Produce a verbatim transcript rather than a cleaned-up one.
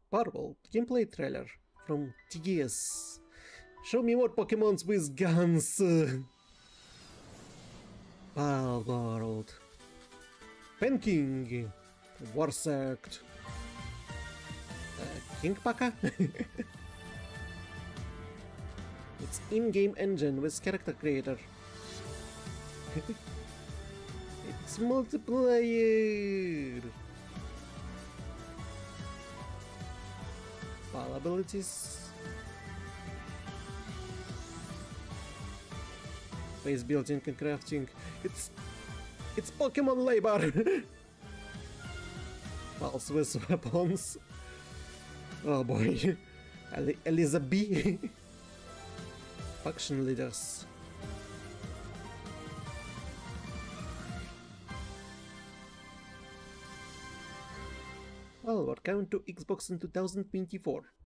Palworld gameplay trailer from T G S. Show me more Pokemons with guns. Palworld. Penking. Warsect. Uh, Kingpaka? It's in-game engine with character creator. It's multiplayer. Pal abilities. Base building and crafting. It's it's Pokemon labor. Pals with weapons. Oh boy. El Elizabeth. Faction leaders. Well, welcome to Xbox in two thousand twenty-four.